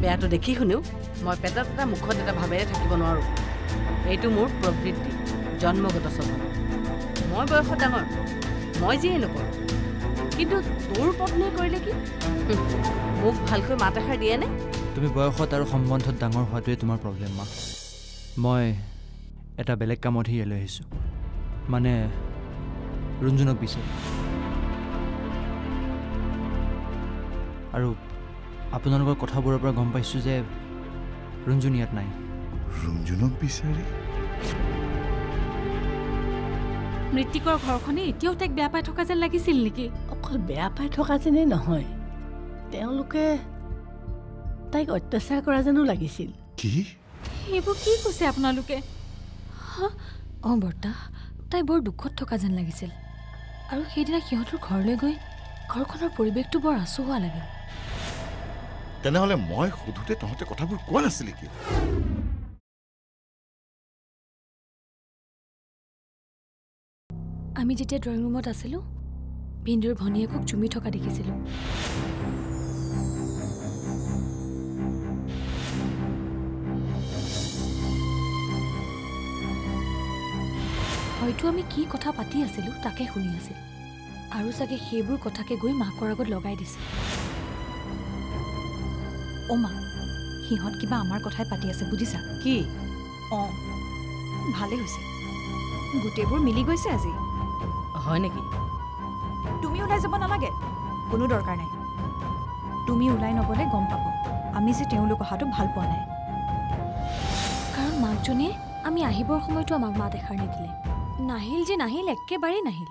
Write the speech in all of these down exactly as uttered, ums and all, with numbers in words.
বেয়াটো দেখি শুনিও মই পেটত এটা মুখত এটা ভাৱেৰে থাকিব নোৱাৰোঁ। এইটো মোৰ প্ৰবৃত্তি, জন্মগত স্বভাৱ। মই বয়সত ডাঙৰ, মই যিয়ে নকৰোঁ, কিন্তু তোৰ পত্নীয়ে কৰিলে কি? মোক ভালকৈ মাত এষাৰ দিয়ে নে? তুমি বয়সত আৰু সম্বন্ধত ডাঙৰ হোৱাটোৱে তোমাৰ প্ৰব্লেম মা। মই এটা বেলেগ কামতহে ইয়ালৈ আহিছোঁ, মানে ৰুণজুনক বিচাৰি। আৰু আপোনালোকৰ কথাবোৰৰ পৰা গম পাইছোঁ যে ৰুণজুন ইয়াত নাই। ৰুণজুনক বিচাৰি? মৃত্তিকৰ ঘৰখনে এতিয়াও তাইক বেয়া পাই থকা যেন লাগিছিল নেকি? অকল বেয়া পাই থকা যেনেই নহয়, তেওঁলোকে তাইক অত্যাচাৰ কৰা যেনো লাগিছিল। কি? এইবোৰ কি কৈছে আপোনালোকে? অঁ বৰ্তা, তাই বৰ দুখত থকা যেন লাগিছিল। আৰু সেইদিনা সিহঁতৰ ঘৰলৈ গৈ ঘৰখনৰ পৰিৱেশটো বৰ আচহুৱা লাগিল। তেনেহ'লে মই সোধোতে তহঁতে কথাবোৰ কোৱা নাছিলি কি? আমি যেতিয়া ড্ৰয়িং ৰুমত আছিলোঁ, ভিন্দুৰ ভনীয়েকক চুমি থকা দেখিছিলোঁ। হয়তো আমি কি কথা পাতি আছিলোঁ তাকে শুনি আছিল, আৰু চাগে সেইবোৰ কথাকে গৈ মাকৰ আগত লগাই দিছিল। অ' মা, সিহঁত কিবা আমাৰ কথাই পাতি আছে বুজিছা? কি? অঁ, ভালেই হৈছে, গোটেইবোৰ মিলি গৈছে আজি। হয় নেকি? তুমি ওলাই যাব নালাগে, কোনো দৰকাৰ নাই। তুমি ওলাই নগ'লে গম পাব আমি যে তেওঁলোক অহাটো ভাল পোৱা নাই। কাৰণ মাকজনীয়ে আমি আহিবৰ সময়তো আমাক মাত এষাৰ নিদিলে। নাহিল যে নাহিল, একেবাৰেই নাহিল।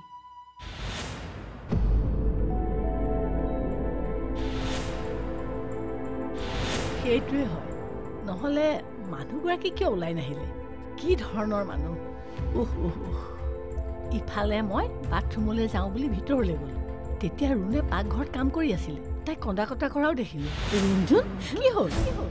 সেইটোৱে হয়, নহ'লে মানুহগৰাকী কিয় ওলাই নাহিলে? কি ধৰণৰ মানুহ! উহ উহ উহ ইফালে মই বাথৰুমলৈ যাওঁ বুলি ভিতৰলৈ গ'লোঁ, তেতিয়া ৰুণে পাকঘৰত কাম কৰি আছিলে। তাই কন্দা কটা কৰাও দেখিলোঁ। ৰুণজুন, কি হ'ল?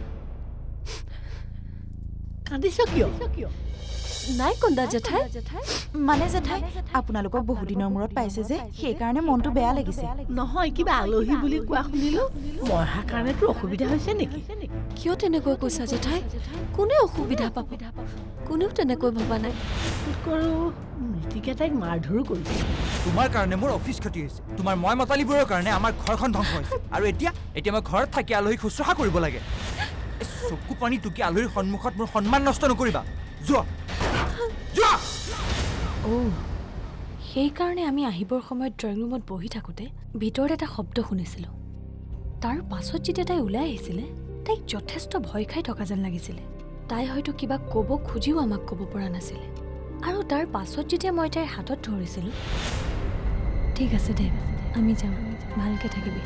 কান্দিছ কিয়? নাই কন্দা জেঠাই। মানে জেঠাই, আপোনালোকক বহুদিনৰ মূৰত পাইছে যে সেইকাৰণে মনটো বেয়া লাগিছে। নহয়, কিবা আলহী বুলি কোৱা শুনিলোঁ। মই অহাৰ কাৰণেতো অসুবিধা হৈছে নেকি? কিয় তেনেকৈ কৈছা জেঠাই? কোনে অসুবিধা পাব? কোনেও তেনেকৈ ভবা নাই। মৃতিকে তাইক মাৰধৰো কৰিছে। তোমাৰ কাৰণে মোৰ অফিচ ক্ষতি হৈছে, তোমাৰ মই মতালিবোৰৰ কাৰণে আমাৰ ঘৰখন ধ্বংস হৈছে। আৰু এতিয়া এতিয়া মই ঘৰত থাকি আলহীক শুশ্ৰূষা কৰিব লাগে। চকু পানী টুকি আলহীৰ সন্মুখত মোৰ সন্মান নষ্ট নকৰিবা। যোৱা যোৱা। অ' সেইকাৰণে আমি আহিবৰ সময়ত ড্ৰয়িং ৰুমত বহি থাকোঁতে ভিতৰত এটা শব্দ শুনিছিলোঁ। তাৰ পাছত যেতিয়া তাই ওলাই আহিছিলে, তাইক যথেষ্ট ভয় খাই থকা যেন লাগিছিলে। তাই হয়তো কিবা ক'ব খুজিও আমাক ক'ব পৰা নাছিলে। আৰু তাৰ পাছত যেতিয়া মই তাইৰ হাতত ধৰিছিলোঁ, ঠিক আছে দে, আমি যাওঁ, ভালকৈ থাকিবি।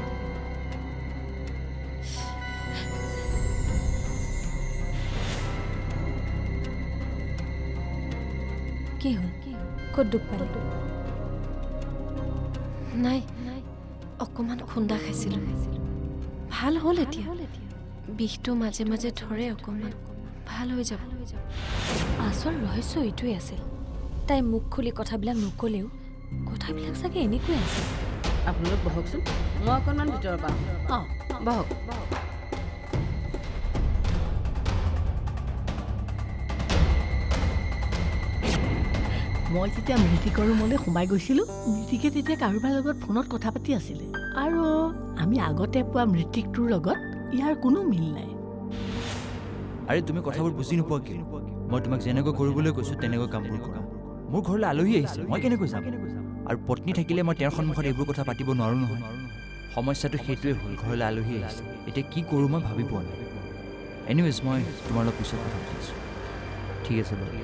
কি হ'ল? ক'ত দুখ পালি? নাই, অকণমান খুন্দা খাইছিলোঁ, ভাল হ'ল এতিয়া। বিষটো মাজে মাজে ধৰে, অকণমান ভাল হৈ যাব। আচল ৰহস্য এইটোৱে আছিল, তাই মুখ খুলি কথাবিলাক নক'লেও কথাবিলাক চাগে এনেকৈ আছিল। আপোনালোক বহকচোন, মই অকণমান ভিতৰৰ পৰা। অঁ বহক। মই যেতিয়া মৃতিকৰ ৰুমলৈ সোমাই গৈছিলোঁ, মৃতিকে তেতিয়া কাৰোবাৰ লগত ফোনত কথা পাতি আছিলে। আৰু আমি আগতে পোৱা মৃতিকটোৰ লগত ইয়াৰ কোনো মিল নাই। আৰে তুমি কথাবোৰ বুজি নোপোৱা কিয়? মই তোমাক যেনেকৈ কৰিবলৈ কৈছোঁ তেনেকৈ কামবোৰ কৰা। মোৰ ঘৰলৈ আলহী আহিছে, মই কেনেকৈ যাম? আৰু পত্নী থাকিলে মই তেওঁৰ সন্মুখত এইবোৰ কথা পাতিব নোৱাৰোঁ নহয়। সমস্যাটো সেইটোৱে হ'ল, ঘৰলৈ আলহী আহিছে, এতিয়া কি কৰোঁ মই ভাবি পোৱা নাই। এনিৱেজ, মই তোমাৰ লগত পিছত কথা পাতিছোঁ। ঠিক আছে বাৰু।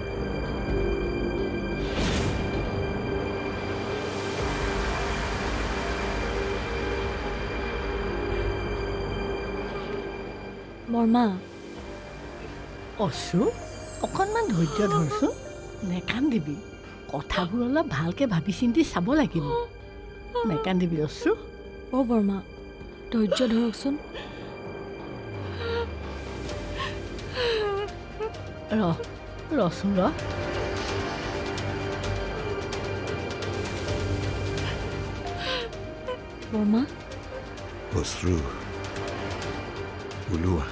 বৰ্মা, অশ্ৰু, অকণমান ধৈৰ্য ধৰচোন, নেকান্দিবি। কথাবোৰ অলপ ভালকৈ ভাবি চিন্তি চাব লাগিব। নেকান্দিবি অশ্ৰু। অ' বৰ্মা, ধৈৰ্য ধৰকচোন। ৰ ৰচোন ৰ বৰ্মা। অশ্ৰু, ওলোৱা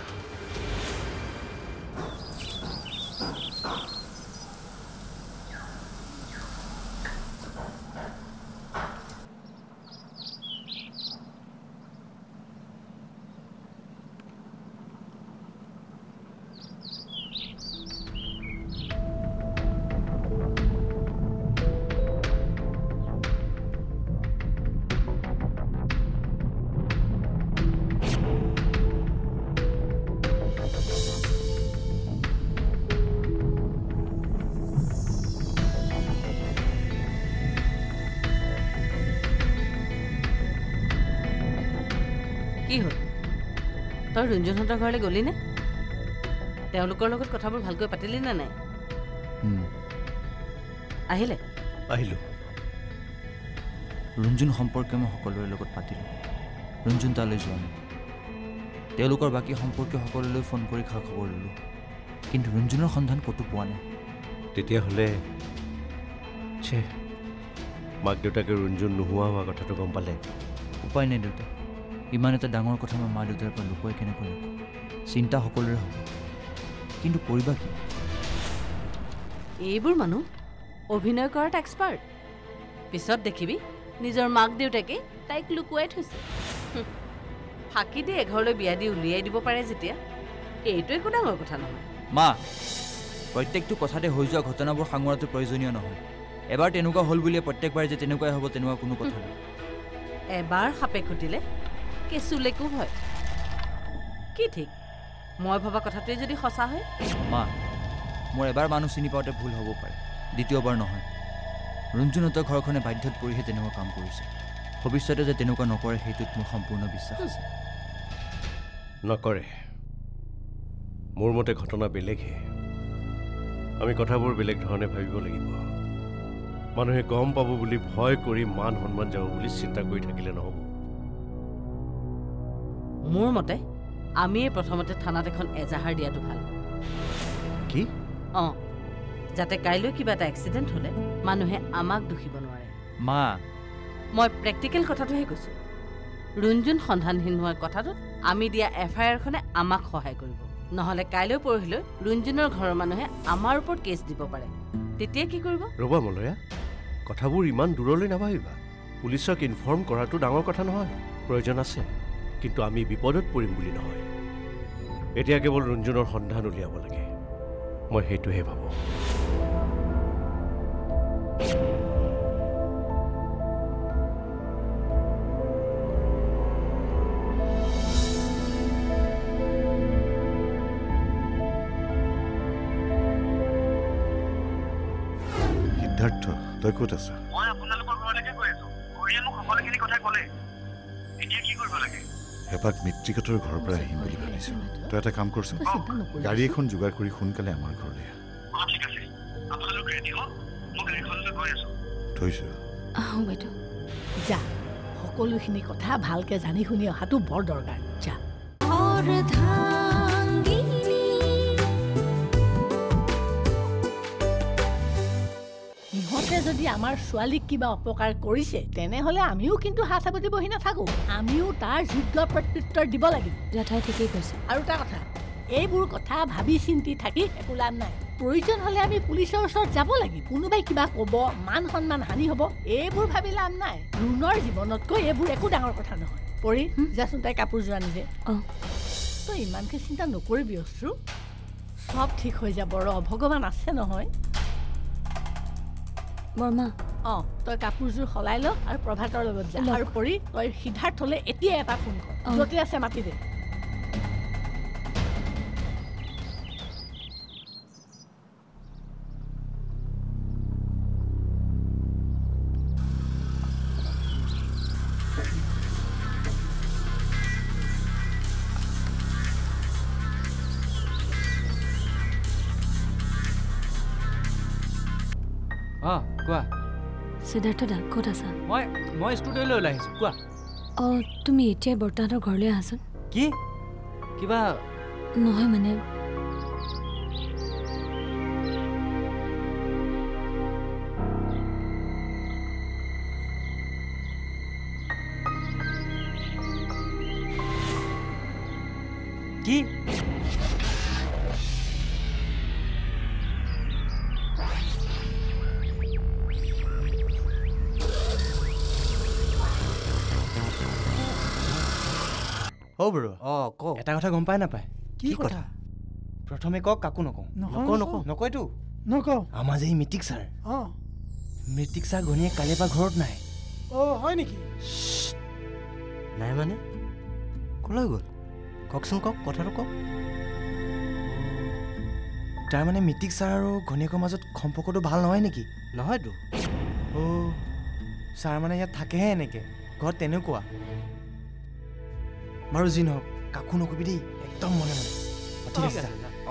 কি হ'ল তই ৰঞ্জনহঁতৰ ঘৰলৈ গলি নে তেওঁলোকৰ লগত কথাবোৰ ভালকৈ পাতিলি নে নাই আহিলে আহিলো ৰঞ্জন সম্পৰ্কে মই সকলোৰে লগত পাতিলোঁ ৰঞ্জন তালৈ যোৱা নাই তেওঁলোকৰ বাকী সম্পৰ্কীয় সকলোলৈ ফোন কৰি খা খবৰ ল'লোঁ কিন্তু ৰঞ্জনৰ সন্ধান ক'তো পোৱা নাই তেতিয়াহ'লে ছে মাক দেউতাকে ৰঞ্জন নোহোৱা হোৱা কথাটো গম পালে উপায় নাই দেউতা ইমান এটা ডাঙৰ কথা মই মা দেউতাৰ পৰা লুকুৱাই কেনেকৈ ৰাখোঁ চিন্তা সকলোৰে হ'ব কিন্তু কৰিবা কি এইবোৰ মানুহ অভিনয় কৰাত এক্সপাৰ্ট পিছত দেখিবি নিজৰ মাক দেউতাকে তাইক লুকুৱাই থৈছে ফাঁকি দি এঘৰলৈ বিয়া দি উলিয়াই দিব পাৰে যেতিয়া এইটো একো ডাঙৰ কথা নহয় মা প্ৰত্যেকটো কথাতে হৈ যোৱা ঘটনাবোৰ সাঙুৰাটো প্ৰয়োজনীয় নহয় এবাৰ তেনেকুৱা হ'ল বুলিয়ে প্ৰত্যেকবাৰে যে তেনেকুৱাই হ'ব তেনেকুৱা কোনো কথা নাই এবাৰ সাপে খুটিলে কেঁচুলেকো হয় কি ঠিক মই ভবা কথাটোৱে যদি সঁচা হয় মা মোৰ এবাৰ মানুহ চিনি পাওঁতে ভুল হ'ব পাৰে দ্বিতীয়বাৰ নহয় ৰঞ্জনহঁতৰ ঘৰখনে বাধ্যত পৰিহে তেনেকুৱা কাম কৰিছে ভৱিষ্যতে যে তেনেকুৱা নকৰে সেইটোত মোৰ সম্পূৰ্ণ বিশ্বাস আছে নকৰে মোৰ মতে ঘটনা বেলেগহে আমি কথাবোৰ বেলেগ ধৰণে ভাবিব লাগিব মানুহে গম পাব বুলি ভয় কৰি মান সন্মান যাব বুলি চিন্তা কৰি থাকিলে নহ'ব মোৰ মতে আমিয়ে প্ৰথমতে থানাত এখন এজাহাৰ দিয়াটো ভাল কি অঁ যাতে কাইলৈ কিবা এটা এক্সিডেণ্ট হ'লে মানুহে আমাক দুখিব নোৱাৰে মা মই প্ৰেক্টিকেল কথাটোহে কৈছোঁ ৰঞ্জন সন্ধানহীন হোৱাৰ কথাটোত আমি দিয়া এফ আই আৰখনে আমাক সহায় কৰিব নহ'লে কাইলৈ পৰহিলৈ ৰঞ্জনৰ ঘৰৰ মানুহে আমাৰ ওপৰত কেছ দিব পাৰে তেতিয়া কি কৰিব ৰ'বা মলয়া কথাবোৰ ইমান দূৰলৈ নাভাবিবা পুলিচক ইনফৰ্ম কৰাটো ডাঙৰ কথা নহয় প্ৰয়োজন আছে কিন্তু আমি বিপদত পৰিম বুলি নহয় এতিয়া কেৱল ৰঞ্জনৰ সন্ধান উলিয়াব লাগে মই সেইটোহে ভাবোঁ সিদ্ধাৰ্থ তই ক'ত আছ মই আপোনালোকৰ ঘৰলৈকে গৈ আছো ঘূৰিয়ে মোক সকলোখিনি কথা ক'লে এতিয়া কি কৰিব লাগে এপাক মিত্ৰিকতৰ ঘৰৰ পৰা আহিম বুলি ভাবিছোঁ তই এটা কাম কৰচোন গাড়ী এখন যোগাৰ কৰি সোনকালে আমাৰ ঘৰলৈ অঁ ঠিক আছে আপোনালোক ৰেডি হওক মই গাড়ীখনলৈ গৈ আছোঁ থৈছোঁ আহোঁ বাইদেউ যা সকলোখিনি কথা ভালকৈ জানি শুনি অহাটো বৰ দৰকাৰ যা ইহঁতে যদি আমাৰ ছোৱালীক কিবা অপকাৰ কৰিছে তেনেহ'লে আমিও কিন্তু হাত সাৱটি বহি নাথাকোঁ আমিও তাৰ যোগ্য প্ৰত্যুত্তৰ দিব লাগিব জেঠাই ঠিকেই কৈছে আৰু এটা কথা এইবোৰ কথা ভাবি চিন্তি থাকি একো লাভ নাই প্ৰয়োজন হ'লে আমি পুলিচৰ ওচৰত যাব লাগিব কোনোবাই কিবা ক'ব মান সন্মান হানি হ'ব এইবোৰ ভাবি লাভ নাই ৰুণৰ জীৱনতকৈ এইবোৰ একো ডাঙৰ কথা নহয় পৰি যাচোন তাই কাপোৰযোৰ আনিছে অঁ তই ইমানকৈ চিন্তা নকৰিবি অশ্ৰু চব ঠিক হৈ যাব ৰ ভগৱান আছে নহয় বৰমা অঁ তই কাপোৰযোৰ সলাই ল আৰু প্ৰভাতৰ লগত যা আৰু পৰি তই সিদ্ধাৰ্থলৈ এতিয়াই এটা ফোন কৰ য'তে আছে মাতি দে অঁ কোৱা সিদ্ধাৰ্থ দা ক'ত আছা মই মই ষ্টুডিঅ'লৈ ওলাই আহিছোঁ কোৱা অঁ তুমি এতিয়াই বৰ্তাহঁতৰ ঘৰলৈ আহাচোন কি কিবা নহয় মানে কি অ' বৰু অঁ কওক এটা কথা গম পাই নাপায় কি কথা প্ৰথমে কওক কাকো নকওঁ নকওঁ নকওঁ নকয়তো নকওঁ আমাৰ যে এই মিটিক ছাৰ অঁ মৃতিক ছাৰ ঘনীয়ে কালিৰ পৰা ঘৰত নাই অঁ হয় নেকি নাই মানে ক'লৈ গ'ল কওকচোন কওক কথাটো কওক তাৰমানে মিতিক ছাৰ আৰু ঘনীয়েকৰ মাজত সম্পৰ্কটো ভাল নহয় নেকি নহয়তো অ' ছাৰ মানে ইয়াত থাকেহে এনেকৈ ঘৰত তেনেকুৱা বাৰু যি নহওক কাকো নকবি দেই একদম মনে মনে ঠিক আছে অঁ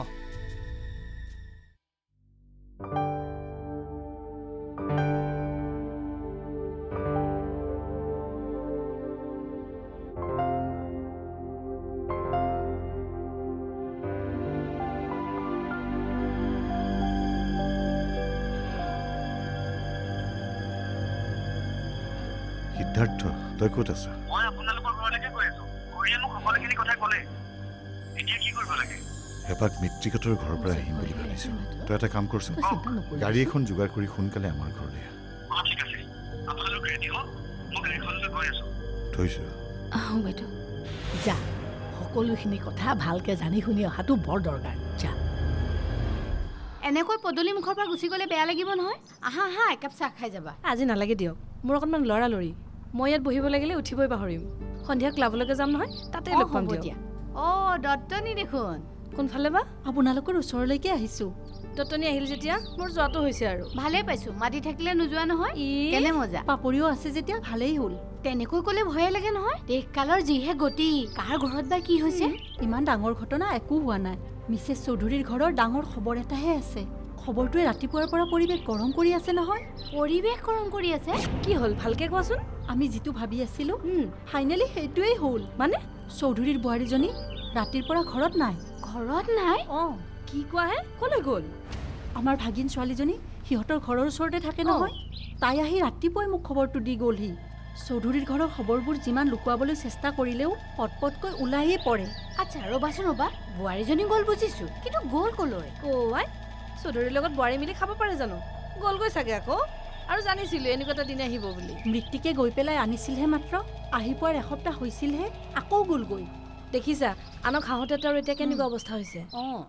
সিদ্ধাৰ্থ তই ক'ত আছ মই আপোনালোকৰ ঘৰলৈকে গৈ আছো ঘূৰিয়ে মোক সকলোখিনি কথা ক'লে এতিয়া কি কৰিব লাগে এপাক মিত্ৰিকতৰ ঘৰৰ পৰা আহিম বুলি ভাবিছোঁ তই এটা কাম কৰচোন গাড়ী এখন যোগাৰ কৰি সোনকালে আমাৰ ঘৰলৈ অঁ ঠিক আছে আপোনালোক ৰেডি হওক মই গাড়ীখনলৈ গৈ আছো থৈছোঁ আহোঁ বাইদেউ যা সকলোখিনি কথা ভালকৈ জানি শুনি অহাটো বৰ দৰকাৰ যা এনেকৈ পদূলি মুখৰ পৰা গুচি গ'লে বেয়া লাগিব নহয় আহা আহা একাপ চাহ খাই যাবা আজি নালাগে দিয়ক মোৰ অকণমান লৰালৰি মই ইয়াত বহিব লাগিলে উঠিবই পাহৰিম সন্ধিয়া ক্লাবলৈকে যাম নহয় তাতে লগ পাম দিয়ক অঁ দত্তনী দেখোন কোনফালে বা আপোনালোকৰ ওচৰলৈকে আহিছোঁ দত্তনী আহিল যেতিয়া মোৰ যোৱাটো হৈছে আৰু ভালেই পাইছোঁ মাতি থাকিলে নোযোৱা নহয় কেনে মজা পাপৰিও আছে যেতিয়া ভালেই হ'ল তেনেকৈ ক'লে ভয়ে লাগে নহয় দেশকালৰ যিহে গতি কাৰ ঘৰত বা কি হৈছে ইমান ডাঙৰ ঘটনা একো হোৱা নাই মিছেছ চৌধুৰীৰ ঘৰৰ ডাঙৰ খবৰ এটাহে আছে খবৰটোৱে ৰাতিপুৱাৰ পৰা পৰিৱেশ গৰম কৰি আছে নহয় পৰিৱেশ গৰম কৰি আছে কি হ'ল ভালকে কোৱাচোন আমি যিটো ভাবি আছিলোঁ ফাইনেলি সেইটোৱেই হ'ল মানে চৌধুৰীৰ বোৱাৰীজনী ৰাতিৰ পৰা ঘৰত নাই ঘৰত নাই অঁ কি কোৱাহে ক'লৈ গ'ল আমাৰ ভাগিন ছোৱালীজনী সিহঁতৰ ঘৰৰ ওচৰতে থাকে নহয় তাই আহি ৰাতিপুৱাই মোক খবৰটো দি গ'লহি চৌধুৰীৰ ঘৰৰ খবৰবোৰ যিমান লুকুৱাবলৈ চেষ্টা কৰিলেও পটপটকৈ ওলাইয়ে পৰে আচ্ছা ৰ'বাচোন ৰ'বা বোৱাৰীজনী গ'ল বুজিছোঁ কিন্তু গ'ল ক'লৈ অ' আই চৌধুৰীৰ লগত বোৱাৰী মিলি খাব পাৰে জানো গ'লগৈ চাগে আকৌ আৰু জানিছিলোঁ এনেকুৱা এটা দিন আহিব বুলি মৃত্যুকে গৈ পেলাই আনিছিলহে মাত্ৰ আহি পোৱাৰ এসপ্তাহ হৈছিলহে আকৌ গ'লগৈ দেখিছা আনক হাঁহতে তাৰ এতিয়া কেনেকুৱা অৱস্থা হৈছে অঁ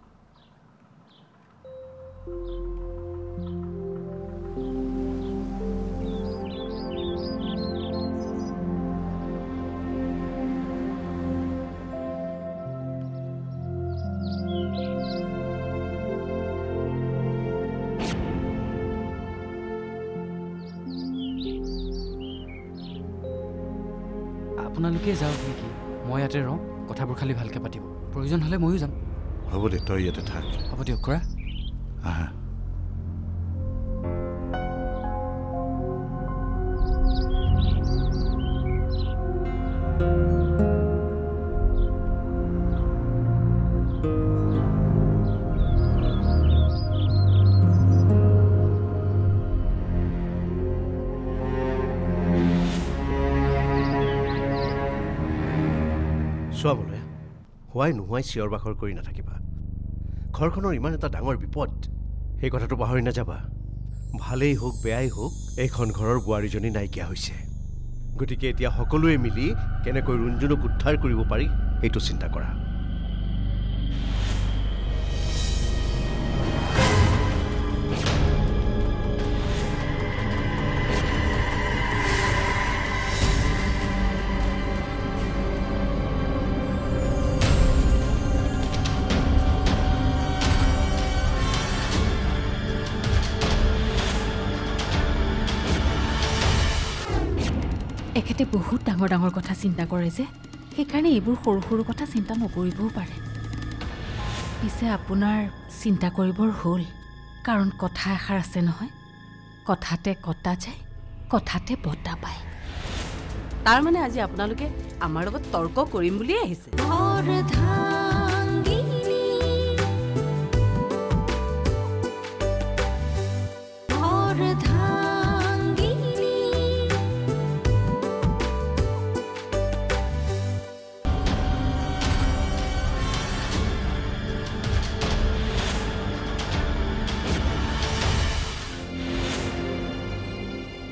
আপোনালোকে যাওক নেকি মই ইয়াতে ৰওঁ কথাবোৰ খালি ভালকৈ পাতিব প্ৰয়োজন হ'লে ময়ো যাম হ'ব দে তই ইয়াতে থাক হ'ব দিয়ক কৰা আহা চোৱাবলৈ হোৱাই নোহোৱাই চিঞৰ বাখৰ কৰি নাথাকিবা ঘৰখনৰ ইমান এটা ডাঙৰ বিপদ সেই কথাটো পাহৰি নাযাবা ভালেই হওক বেয়াই হওক এইখন ঘৰৰ বোৱাৰীজনী নাইকিয়া হৈছে গতিকে এতিয়া সকলোৱে মিলি কেনেকৈ ৰুণজুনক উদ্ধাৰ কৰিব পাৰি সেইটো চিন্তা কৰা এখেতে বহুত ডাঙৰ ডাঙৰ কথা চিন্তা কৰে যে সেইকাৰণে এইবোৰ সৰু সৰু কথা চিন্তা নকৰিবও পাৰে পিছে আপোনাৰ চিন্তা কৰিবৰ হ'ল কাৰণ কথা এষাৰ আছে নহয় কথাতে কটা যায় কথাতে বটা পায় তাৰমানে আজি আপোনালোকে আমাৰ লগত তৰ্ক কৰিম বুলিয়ে আহিছে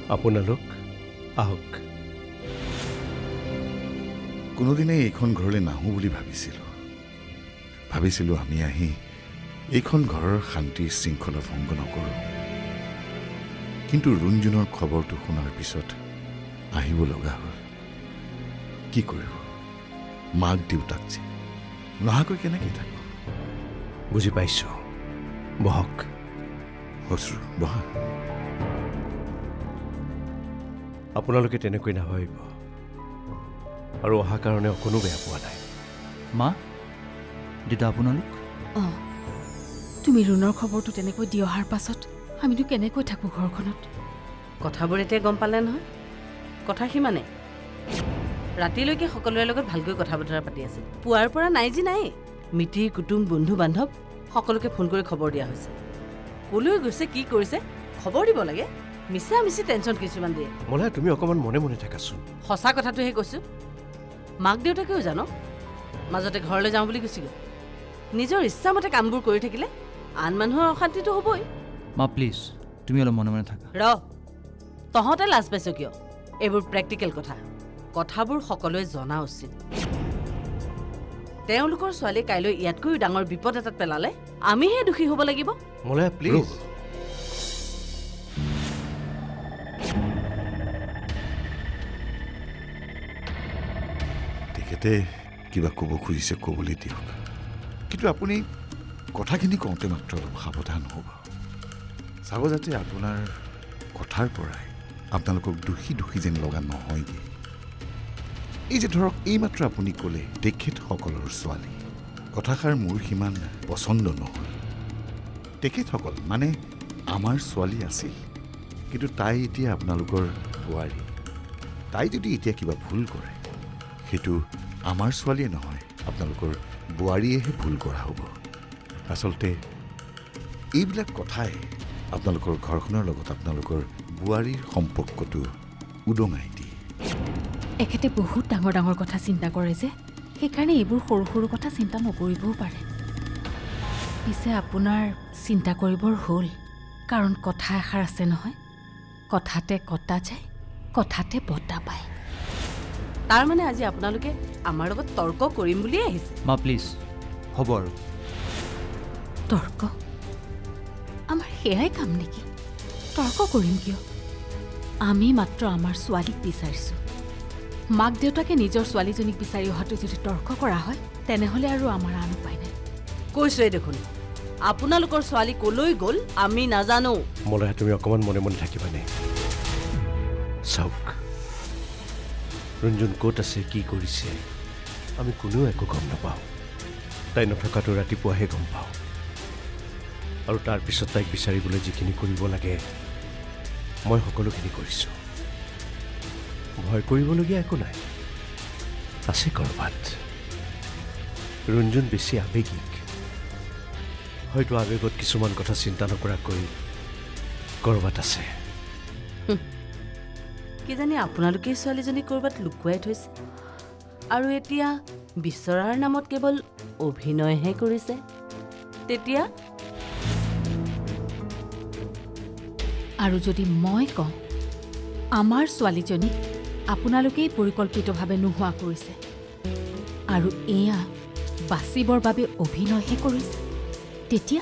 আপোনালোক আহক। কোনোদিনেই এইখন ঘৰলৈ নাহোঁ বুলি ভাবিছিলোঁ ভাবিছিলোঁ আমি আহি এইখন ঘৰৰ শান্তিৰ শৃংখলা ভংগ নকৰোঁ। কিন্তু ৰুণজুনৰ খবৰটো শুনাৰ পিছত আহিব লগা হ'ল। কি কৰিব, মাক দেউতাক যে নহাকৈ কেনেকৈ থাকোঁ। বুজি পাইছোঁ, বহক। হচৰু বহা। আপোনালোকে তেনেকৈ নাভাবিব আৰু অহা কাৰণে অকণো বেয়া পোৱা নাই। মা দেউতা আপোনালোক? অঁ, তুমি ৰুণৰ খবৰটো তেনেকৈ দি অহাৰ পাছত আমিনো কেনেকৈ থাকোঁ ঘৰখনত? কথাবোৰ এতিয়া গম পালে নহয়। কথা সিমানে। ৰাতিলৈকে সকলোৰে লগত ভালকৈ কথা বতৰা পাতি আছিল। পুৱাৰ পৰা নাই যি নাই। মিতিৰ কুটুম বন্ধু বান্ধৱ সকলোকে ফোন কৰি খবৰ দিয়া হৈছে। কলৈ গৈছে কি কৰিছে খবৰ দিব লাগে। মিছা মিছি টেনশ্যন কিছুমান দিয়ে। মলয়া তুমি অকণমান মনে মনে থাকাচোন। সঁচা কথাটোহে কৈছোঁ। মাক দেউতাকেও জানো মাজতে ঘৰলৈ যাওঁ বুলি গুচি গ'ল। নিজৰ ইচ্ছামতে কামবোৰ কৰি থাকিলে আন মানুহৰ অশান্তিটো হ'বই। মা প্লিজ তুমি অলপ মনে মনে থাকা। ৰ তহঁতে লাজ পাইছ কিয়? এইবোৰ প্ৰেক্টিকেল কথা। কথাবোৰ সকলোৱে জনা উচিত। তেওঁলোকৰ ছোৱালী কাইলৈ ইয়াতকৈও ডাঙৰ বিপদ এটাত পেলালে আমিহে দোষী হ'ব লাগিব। মলয়া প্লিজ। তেখেতে কিবা ক'ব খুজিছে ক'বলৈ দিয়ক, কিন্তু আপুনি কথাখিনি কওঁতে মাত্ৰ অলপ সাৱধান হ'ব। চাব যাতে আপোনাৰ কথাৰ পৰাই আপোনালোকক দোষী দোষী যেন লগা নহয়গৈ। এই যে ধৰক এইমাত্ৰ আপুনি ক'লে তেখেতসকলৰ ছোৱালী, কথাষাৰ মোৰ সিমান পচন্দ নহ'ল। তেখেতসকল মানে আমাৰ ছোৱালী আছিল, কিন্তু তাই এতিয়া আপোনালোকৰ বোৱাৰী। তাই যদি এতিয়া কিবা ভুল কৰে সেইটো আমাৰ ছোৱালীয়ে নহয়, আপোনালোকৰ বোৱাৰীয়েহে ভুল কৰা হ'ব। আচলতে এইবিলাক কথাই আপোনালোকৰ ঘৰখনৰ লগত আপোনালোকৰ বোৱাৰীৰ সম্পৰ্কটো উদঙাই দিয়ে। এখেতে বহুত ডাঙৰ ডাঙৰ কথা চিন্তা কৰে যে, সেইকাৰণে এইবোৰ সৰু সৰু কথা চিন্তা নকৰিবও পাৰে। পিছে আপোনাৰ চিন্তা কৰিবৰ হ'ল, কাৰণ কথা এষাৰ আছে নহয়, কথাতে কটা যায় কথাতে বটা পায়। তাৰ মানে আজি আপোনালোকে আমাৰ লগত তৰ্ক কৰিম বুলিয়ে আহিছে? মা প্লিজ হ'ব আৰু। তৰ্ক? আমাৰ সেয়াই কাম নেকি? তৰ্ক কৰিম কিয়? আমি মাত্ৰ আমাৰ ছোৱালীক বিচাৰিছোঁ। মাক দেউতাকে নিজৰ ছোৱালীজনীক বিচাৰি অহাটো যদি তৰ্ক কৰা হয় তেনেহ'লে আৰু আমাৰ আন উপায় নাই। কৈছোৱেই দেখোন, আপোনালোকৰ ছোৱালী কলৈ গ'ল আমি নাজানো। মলয়া তুমি অকণমান মনে মনে থাকিবানে? চাওক, ৰঞ্জন ক'ত আছে কি কৰিছে আমি কোনেও একো গম নাপাওঁ। তাই নথকাটো ৰাতিপুৱাহে গম পাওঁ, আৰু তাৰপিছত তাইক বিচাৰিবলৈ যিখিনি কৰিব লাগে মই সকলোখিনি কৰিছোঁ। ভয় কৰিবলগীয়া একো নাই। আছে ক'ৰবাত। ৰঞ্জন বেছি আৱেগিক, হয়তো আৱেগত কিছুমান কথা চিন্তা নকৰাকৈ ক'ৰবাত আছে। কিজানি আপোনালোকে ছোৱালীজনী ক'ৰবাত লুকুৱাই থৈছে আৰু এতিয়া বিচৰাৰ নামত কেৱল অভিনয়হে কৰিছে। তেতিয়া আৰু যদি মই কওঁ আমাৰ ছোৱালীজনীক আপোনালোকেই পৰিকল্পিতভাৱে নোহোৱা কৰিছে আৰু এয়া বাচিবৰ বাবে অভিনয়হে কৰিছে, তেতিয়া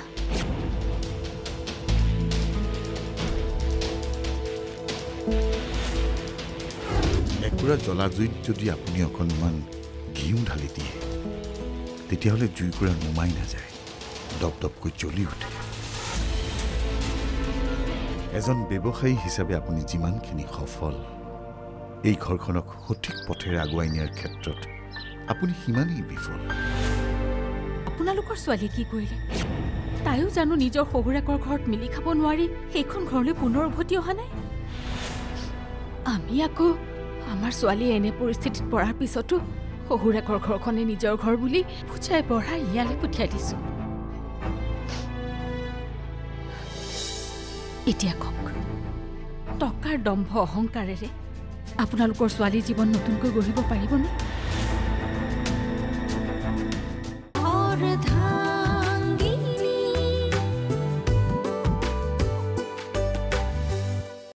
একুৰা জ্বলা জুইত যদি আপুনি অকণমান ঘিউ ঢালি দিয়ে তেতিয়াহ'লে জুইকুৰা নুমাই নাযায়, দপ দপকৈ জ্বলি উঠে। এজন ব্যৱসায়ী হিচাপে আপুনি যিমানখিনি সফল, এই ঘৰখনক সঠিক পথেৰে আগুৱাই নিয়াৰ ক্ষেত্ৰত আপুনি সিমানেই বিফল। আপোনালোকৰ ছোৱালী কি কৰিলে? তাইও জানো নিজৰ শহুৰেকৰ ঘৰত মিলি খাব নোৱাৰি সেইখন ঘৰলৈ পুনৰ উভতি অহা নাই? আমি আকৌ আমাৰ ছোৱালীয়ে এনে পৰিস্থিতিত পৰাৰ পিছতো শহুৰেকৰ ঘৰখনে নিজৰ ঘৰ বুলি বুজাই বঢ়াই ইয়ালৈ পঠিয়াই দিছোঁ। এতিয়া কওক, টকাৰ দম্ভ অহংকাৰেৰে আপোনালোকৰ ছোৱালীৰ জীৱন নতুনকৈ গঢ়িব পাৰিবনে?